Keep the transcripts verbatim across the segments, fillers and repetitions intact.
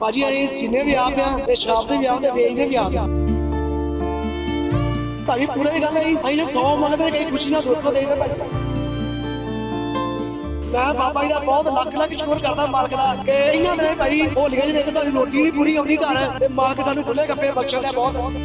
ਭਾਜੀ ਅਸੀਂ ਸੀਨੇ ਵੀ ਆਪ ਆ ਤੇ ਸ਼ਰਾਬ ਦੇ ਵੀ ਆਪ ਤੇ ਵੇਚਦੇ ਵੀ ਆਪ ਆ। ਭਾਜੀ ਪੂਰੇ ਦੀ ਗੱਲ ਹੈ ਅਸੀਂ ਜੇ ਸੌ ਮੰਗਦੇ ਕਈ ਖੁਸ਼ੀ ਨਾਲ ਦੋ ਸੌ ਦੇਈਦਾ ਭਾਜੀ। ਮੈਂ ਬਾਬਾ ਜੀ ਦਾ ਬਹੁਤ ਲੱਖ ਲੱਖ ਸ਼ੁਕਰ ਕਰਦਾ ਮਾਲਕ ਦਾ ਕਿ ਇਹਨਾਂ ਦਿਨਾਂ ਭਾਈ ਹੋਲੀਆਂ ਜੀ ਦੇਖ ਸਾਡੀ ਰੋਟੀ ਨਹੀਂ ਪੂਰੀ ਆਉਂਦੀ ਘਰ ਤੇ ਮਾਲਕ ਸਾਨੂੰ ਖੁੱਲੇ ਗੱਪੇ ਬਖਸ਼ਦਾ ਬਹੁਤ।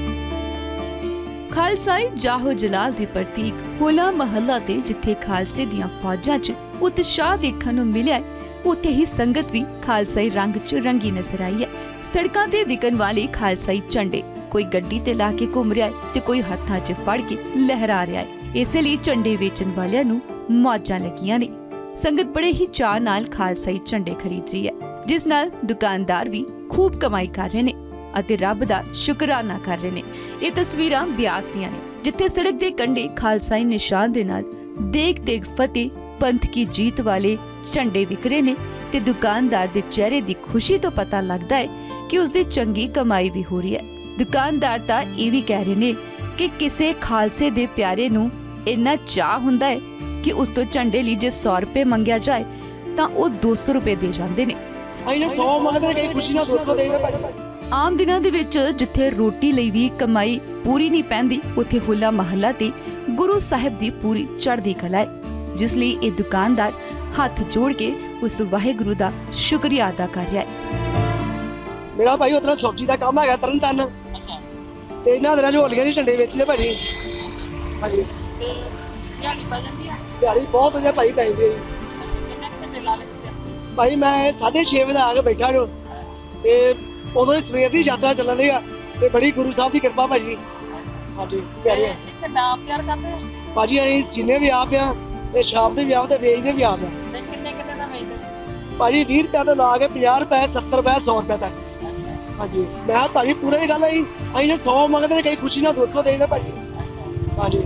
ਖਾਲਸਾਈ ਜਾਹੋ ਜਲਾਲ ਦੇ ਪ੍ਰਤੀਕ ਹੋਲਾ ਮਹੱਲਾ ਤੇ ਜਿੱਥੇ ਖਾਲਸੇ ਦੀਆਂ ਫੌਜਾਂ 'ਚ ਉਤਸ਼ਾਹ ਦੇਖਣ ਨੂੰ ਮਿਲਿਆ, ਉੱਥੇ ਹੀ ਸੰਗਤ ਵੀ ਖਾਲਸਾਈ ਰੰਗ 'ਚ ਰੰਗੀ ਨਜ਼ਰ ਆਈ ਹੈ। ਸੜਕਾਂ ਤੇ ਵਿਕਣ ਵਾਲੇ ਖਾਲਸਾਈ ਝੰਡੇ ਕੋਈ ਗੱਡੀ ਤੇ ਲਾ ਕੇ ਘੁੰਮ ਰਿਹਾ ਹੈ ਤੇ ਕੋਈ ਹੱਥਾਂ 'ਚ ਫੜ ਕੇ ਲਹਿਰਾ ਰਿਹਾ ਹੈ। ਇਸੇ ਲਈ ਝੰਡੇ ਵੇਚਣ ਵਾਲਿਆਂ ਨੂੰ ਮੌਜਾਂ ਲੱਗੀਆਂ ਨੇ। ਸੰਗਤ ਬੜੇ ਹੀ ਚਾਅ ਨਾਲ ਖਾਲਸਾਈ ਝੰਡੇ ਖਰੀਦ ਰਹੀ ਹੈ, ਜਿਸ ਨਾਲ ਦੁਕਾਨਦਾਰ ਵੀ ਖੂਬ ਕਮਾਈ ਕਰ ਰਹੇ ਨੇ ਅਤੇ ਰੱਬ ਦਾ ਸ਼ੁਕਰਾਨਾ ਕਰ ਰਹੇ ਨੇ। ਇਹ ਤਸਵੀਰਾਂ ਬਿਆਸ ਦੀਆਂ ਨੇ, ਜਿੱਥੇ ਸੜਕ ਦੇ ਕੰਢੇ ਖਾਲਸਾਈ ਨਿਸ਼ਾਨ ਦੇ ਨਾਲ ਦੇਗ ਤੇਗ ਫਤਿਹ ਪੰਥ ਕੀ ਜੀਤ ਵਾਲੇ ਝੰਡੇ ਵਿਕ ਰਹੇ ਨੇ ਤੇ ਦੁਕਾਨਦਾਰ ਦੇ ਚਿਹਰੇ ਦੀ ਖੁਸ਼ੀ ਤੋਂ ਪਤਾ ਲੱਗਦਾ ਹੈ ਕਿ ਉਸਦੀ ਚੰਗੀ ਕਮਾਈ ਵੀ ਹੋ ਰਹੀ ਹੈ। ਦੁਕਾਨਦਾਰ ਤਾਂ ਇਹ ਵੀ ਕਹਿ ਰਹੇ ਨੇ ਕਿ ਕਿਸੇ ਖਾਲਸੇ ਦੇ ਪਿਆਰੇ ਨੂੰ ਇੰਨਾ ਚਾਹ ਹੁੰਦਾ ਹੈ ਕਿ ਉਸ ਤੋਂ ਝੰਡੇ ਲਈ ਜੇ ਸੌ ਰੁਪਏ ਮੰਗਿਆ ਜਾਏ ਤਾਂ ਉਹ ਦੋ ਸੌ ਰੁਪਏ ਦੇ ਜਾਂਦੇ ਨੇ। ਅਸੀਂ ਜੇ ਸੌ ਮੰਗਦੇ ਕਈ ਖੁਸ਼ੀ ਨਾਲ ਦੋ ਸੌ ਦੇਈਦਾ ਭਾਜੀ। ਆਮ ਦਿਨਾਂ ਦੇ ਵਿੱਚ ਜਿੱਥੇ ਰੋਟੀ ਲਈ ਵੀ ਕਮਾਈ ਪੂਰੀ ਨਹੀਂ ਪੈਂਦੀ, ਉੱਥੇ ਹੋਲਾ ਮਹੱਲਾ ਤੇ ਗੁਰੂ ਸਾਹਿਬ ਦੀ ਪੂਰੀ ਚੜ੍ਹਦੀ ਕਲਾ ਹੈ, ਜਿਸ ਲਈ ਇਹ ਦੁਕਾਨਦਾਰ ਹੱਥ ਜੋੜ ਕੇ ਉਸ ਵਾਹਿਗੁਰੂ ਦਾ ਸ਼ੁਕਰੀਆ ਅਦਾ ਕਰ ਰਿਹਾ ਹੈ। ਮੇਰਾ ਭਾਈ ਉਤਰਾ ਸਬਜ਼ੀ ਦਾ ਕੰਮ ਹੈਗਾ ਤਰਨ ਤਨ। ਅੱਛਾ। ਤੇ ਇਹਨਾਂ ਦਿਨਾਂ 'ਚ ਹੋਲੀਆਂ ਦੀ ਝੰਡੇ ਵੇਚਦੇ ਭਾਜੀ। ਹਾਂਜੀ। ਤੇ ਦਿਹਾੜੀ ਪੈ ਜਾਂਦੀ ਆ? ਦਿਹਾੜੀ ਬਹੁਤ ਵਧੀਆ ਭਾਈ ਪੈਂਦੀ ਹੈ। ਕਿੰਨੇ ਘੰਟੇ ਲਾ ਲੈਂਦੇ ਆ? ਭਾਈ ਮੈਂ ਸਾਢੇ ਛੇ ਵਜੇ ਆ ਕੇ ਬੈਠਾ ਜੋ ਤੇ ਉਦੋਂ ਦੀ ਸਵੇਰ ਦੀ ਯਾਤਰਾ ਚੱਲਣ ਦੀ ਆ ਤੇ ਬੜੀ ਗੁਰੂ ਸਾਹਿਬ ਦੀ ਕਿਰਪਾ ਭਾਜੀ। ਹਾਂਜੀ। ਤਿਆਰੀ ਹੈ। ਝੰਡਾ ਆਪ ਤਿਆਰ ਕਰਦੇ ਹੋ? ਭਾਜੀ ਅਸੀਂ ਸੀਨੇ ਵੀ ਆਪ ਆ ਤੇ ਸ਼ਰਾਬ ਦੇ ਵੀ ਆਪ ਤੇ ਵੇਚਦੇ ਵੀ ਆਪ ਆ। ਤੇ ਕਿੰਨੇ ਕਿੰਨੇ ਦਾ ਵੇਚਦੇ? ਭਾਜੀ ਵੀਹ ਰੁਪਏ ਤੋਂ ਲਾ ਕੇ ਪੰਜਾਹ ਰੁਪਏ ਸੱਤਰ ਰੁਪਏ ਸੌ ਰੁਪਏ ਤੱਕ। ਹਾਂਜੀ। ਮੈਂ ਭਾਜੀ ਪੂਰੇ ਦੀ ਗੱਲ ਹੈ ਅਸੀਂ ਜੇ ਸੌ ਮੰਗਦੇ ਕਈ ਖੁਸ਼ੀ ਨਾਲ ਦੋ ਸੌ ਦੇਈਦਾ ਭਾਜੀ। ਹਾਂਜੀ।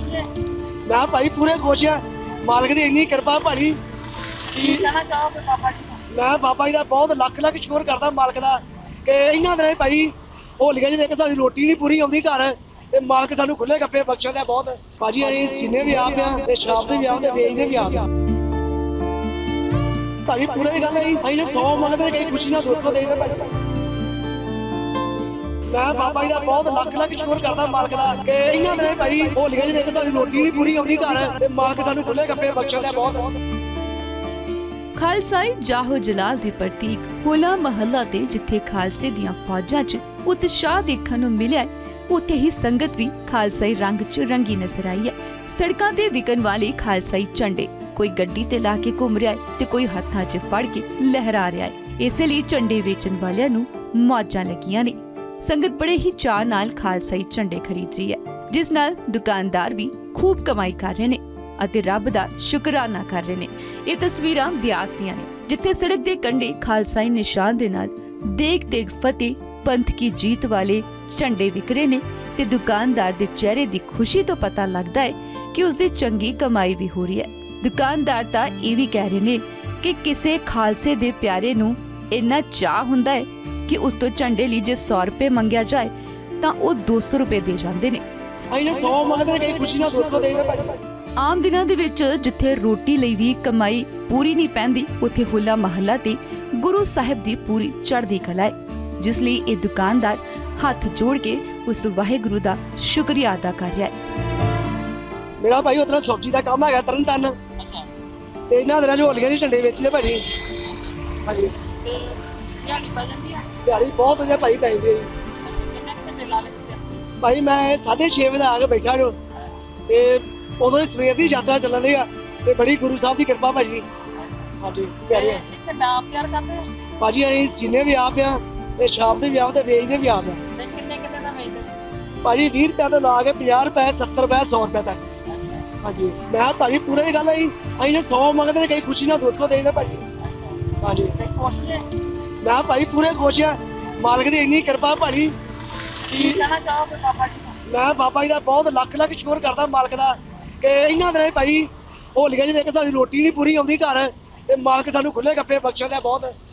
ਮੈਂ ਭਾਈ ਪੂਰੇ ਖੁਸ਼ ਆ, ਮਾਲਕ ਦੀ ਇੰਨੀ ਕਿਰਪਾ ਭਾਜੀ। ਕੀ ਕਹਿਣਾ ਚਾਹੋਗੇ ਬਾਬਾ ਜੀ ਨੂੰ? ਮੈਂ ਬਾਬਾ ਜੀ ਦਾ ਬਹੁਤ ਲੱਖ ਲੱਖ ਸ਼ੁਕਰ ਕਰਦਾ ਮਾਲਕ ਦਾ ਕਿ ਇਹਨਾਂ ਦਿਨਾਂ ਭਾਈ ਹੋਲੀਆਂ ਜੀ ਦੇਖ ਸਾਡੀ ਰੋਟੀ ਨਹੀਂ ਪੂਰੀ ਆਉਂਦੀ ਘਰ ਤੇ ਮਾਲਕ ਸਾਨੂੰ ਖੁੱਲੇ ਗੱਪੇ ਬਖਸ਼ਦਾ ਬਹੁਤ। ਭਾਜੀ ਅਸੀਂ ਸੀਨੇ ਵੀ ਆਪ ਆ ਤੇ ਸ਼ਰਾਬ ਦੇ ਵੀ ਆਪ ਤੇ ਵੇਚਦੇ ਵੀ ਆਪ ਆ। ਭਾਜੀ ਪੂਰੇ ਦੀ ਗੱਲ ਹੈ ਅਸੀਂ ਜੇ ਸੌ ਮੰਗਦੇ ਕਈ ਖੁਸ਼ੀ ਨਾਲ ਦੋ ਸੌ ਦੇਈਦਾ ਭਾਜੀ। ਮੈਂ ਬਾਬਾ ਜੀ ਦਾ ਬਹੁਤ ਲੱਖ ਲੱਖ ਸ਼ੁਕਰ ਕਰਦਾ ਮਾਲਕ ਦਾ ਕਿ ਇਹਨਾਂ ਦਿਨਾਂ ਭਾਈ ਹੋਲੀਆਂ ਜੀ ਦੇਖ ਸਾਡੀ ਰੋਟੀ ਨਹੀਂ ਪੂਰੀ ਆਉਂਦੀ ਘਰ ਤੇ ਮਾਲਕ ਸਾਨੂੰ ਖੁੱਲੇ ਗੱਪੇ ਬਖਸ਼ਦਾ ਬਹੁਤ। ਖਾਲਸਾਈ ਜਾਹੋ ਜਲਾਲ ਦੇ ਪ੍ਰਤੀਕ ਹੋਲਾ ਮਹੱਲਾ ਤੇ ਜਿੱਥੇ ਖਾਲਸੇ ਦੀਆਂ ਫੌਜਾਂ 'ਚ ਉਤਸ਼ਾਹ ਦੇਖਣ ਨੂੰ ਮਿਲਿਆ, ਉੱਥੇ ਹੀ ਸੰਗਤ ਵੀ ਖਾਲਸਾਈ ਰੰਗ 'ਚ ਰੰਗੀ ਨਜ਼ਰ ਆਈ ਹੈ। ਸੜਕਾਂ ਤੇ ਵਿਕਣ ਵਾਲੇ ਖਾਲਸਾਈ ਝੰਡੇ ਕੋਈ ਗੱਡੀ ਤੇ ਲਾ ਕੇ ਘੁੰਮ ਰਿਹਾ ਹੈ ਤੇ ਕੋਈ ਹੱਥਾਂ 'ਚ ਫੜ ਕੇ ਲਹਿਰਾ ਰਿਹਾ ਹੈ। ਇਸੇ ਲਈ ਝੰਡੇ ਵੇਚਣ ਵਾਲਿਆਂ ਨੂੰ ਮੌਜਾਂ ਲੱਗੀਆਂ ਨੇ। ਸੰਗਤ ਬੜੇ ਹੀ ਚਾਅ ਨਾਲ ਖਾਲਸਾਈ ਝੰਡੇ ਖਰੀਦ ਰਹੀ ਹੈ, ਜਿਸ ਨਾਲ ਦੁਕਾਨਦਾਰ ਵੀ ਖੂਬ ਕਮਾਈ ਕਰ ਰਹੇ ਨੇ ਅਤੇ ਰੱਬ ਦਾ ਸ਼ੁਕਰਾਨਾ ਕਰ ਰਹੇ ਨੇ। ਇਹ ਤਸਵੀਰਾਂ ਬਿਆਸ ਦੀਆਂ ਨੇ, ਜਿੱਥੇ ਸੜਕ ਦੇ ਕੰਢੇ ਖਾਲਸਾਈ ਨਿਸ਼ਾਨ ਦੇ ਨਾਲ ਦੇਗ ਤੇਗ ਫਤਿਹ ਪੰਥ ਕੀ ਜੀਤ ਵਾਲੇ ਝੰਡੇ ਵਿਕ ਰਹੇ ਨੇ ਤੇ ਦੁਕਾਨਦਾਰ ਦੇ ਚਿਹਰੇ ਦੀ ਖੁਸ਼ੀ ਤੋਂ ਪਤਾ ਲੱਗਦਾ ਹੈ ਕਿ ਉਸਦੀ ਚੰਗੀ ਕਮਾਈ ਵੀ ਹੋ ਰਹੀ ਹੈ। ਦੁਕਾਨਦਾਰ ਤਾਂ ਇਹ ਵੀ ਕਹਿ ਰਹੇ ਨੇ ਕਿ ਕਿਸੇ ਖਾਲਸੇ ਦੇ ਪਿਆਰੇ ਨੂੰ ਇੰਨਾ ਚਾਹ ਹੁੰਦਾ ਹੈ ਕਿ ਉਸ ਤੋਂ ਝੰਡੇ ਲਈ ਜੇ ਸੌ ਰੁਪਏ ਮੰਗਿਆ ਜਾਏ ਤਾਂ ਉਹ ਦੋ ਸੌ ਰੁਪਏ ਦੇ ਜਾਂਦੇ ਨੇ। ਅਸੀਂ ਜੇ ਸੌ ਮੰਗਦੇ ਕਈ ਖੁਸ਼ੀ ਨਾਲ ਦੋ ਸੌ ਦੇਈਦਾ ਭਾਜੀ। ਆਮ ਦਿਨਾਂ ਦੇ ਵਿੱਚ ਜਿੱਥੇ ਰੋਟੀ ਲਈ ਵੀ ਕਮਾਈ ਪੂਰੀ ਨਹੀਂ ਪੈਂਦੀ, ਉੱਥੇ ਹੋਲਾ ਮਹੱਲਾ ਤੇ ਗੁਰੂ ਸਾਹਿਬ ਦੀ ਪੂਰੀ ਚੜ੍ਹਦੀ ਕਲਾ ਹੈ, ਜਿਸ ਲਈ ਇਹ ਦੁਕਾਨਦਾਰ ਹੱਥ ਜੋੜ ਕੇ ਉਸ ਵਾਹਿਗੁਰੂ ਦਾ ਸ਼ੁਕਰੀਆ ਅਦਾ ਕਰ ਰਿਹਾ ਹੈ। ਮੇਰਾ ਭਾਈ ਉਤਰਾ ਸਬਜ਼ੀ ਦਾ ਕੰਮ ਹੈਗਾ ਤਰਨ ਤਨ। ਅੱਛਾ। ਤੇ ਇਹਨਾਂ ਦਿਨਾਂ 'ਚ ਹੋਲੀਆਂ ਦੀ ਝੰਡੇ ਵੇਚਦੇ ਭਾਜੀ। ਹਾਂਜੀ। ਤੇ ਦਿਹਾੜੀ ਪੈ ਜਾਂਦੀ ਆ? ਦਿਹਾੜੀ ਬਹੁਤ ਵਧੀਆ ਭਾਈ ਪੈਂਦੀ ਹੈ। ਕਿੰਨੇ ਘੰਟੇ ਲਾ ਲੈਂਦੇ ਆ? ਭਾਈ ਮੈਂ ਸਾਢੇ ਛੇ ਵਜੇ ਆ ਕੇ ਬੈਠਾ ਜੋ ਤੇ ਉਦੋਂ ਦੀ ਸਵੇਰ ਦੀ ਯਾਤਰਾ ਚੱਲਣ ਦੀ ਆ ਤੇ ਬੜੀ ਗੁਰੂ ਸਾਹਿਬ ਦੀ ਕਿਰਪਾ ਭਾਜੀ। ਹਾਂਜੀ। ਤਿਆਰੀ ਹੈ। ਝੰਡਾ ਆਪ ਤਿਆਰ ਕਰਦੇ ਹੋ? ਭਾਜੀ ਅਸੀਂ ਸੀਨੇ ਵੀ ਆਪ ਆ ਤੇ ਸ਼ਰਾਬ ਦੇ ਵੀ ਆਪ ਤੇ ਵੇਚਦੇ ਵੀ ਆਪ ਆ। ਤੇ ਕਿੰਨੇ ਕਿੰਨੇ ਦਾ ਵੇਚਦੇ? ਭਾਜੀ ਵੀਹ ਰੁਪਏ ਤੋਂ ਲਾ ਕੇ ਪੰਜਾਹ ਰੁਪਏ ਸੱਤਰ ਰੁਪਏ ਸੌ ਰੁਪਏ ਤੱਕ। ਹਾਂਜੀ। ਮੈਂ ਭਾਜੀ ਪੂਰੇ ਦੀ ਗੱਲ ਹੈ ਅਸੀਂ ਜੇ ਸੌ ਮੰਗਦੇ ਕਈ ਖੁਸ਼ੀ ਨਾਲ ਦੋ ਸੌ ਦੇਈਦਾ ਭਾਜੀ। ਹਾਂਜੀ। ਮੈਂ ਭਾਈ ਪੂਰੇ ਖੁਸ਼ ਆ, ਮਾਲਕ ਦੀ ਇੰਨੀ ਕਿਰਪਾ ਭਾਜੀ। ਕੀ ਕਹਿਣਾ ਚਾਹੋਗੇ ਬਾਬਾ ਜੀ ਨੂੰ? ਮੈਂ ਬਾਬਾ ਜੀ ਦਾ ਬਹੁਤ ਲੱਖ ਲੱਖ ਸ਼ੁਕਰ ਕਰਦਾ ਮਾਲਕ ਦਾ ਕਿ ਇਹਨਾਂ ਦਿਨਾਂ ਭਾਈ ਹੋਲੀਆਂ ਜੀ ਦੇਖ ਸਾਡੀ ਰੋਟੀ ਨਹੀਂ ਪੂਰੀ ਆਉਂਦੀ ਘਰ ਤੇ ਮਾਲਕ ਸਾਨੂੰ ਖੁੱਲੇ ਗੱਪੇ ਬਖਸ਼ਦਾ ਬਹੁਤ।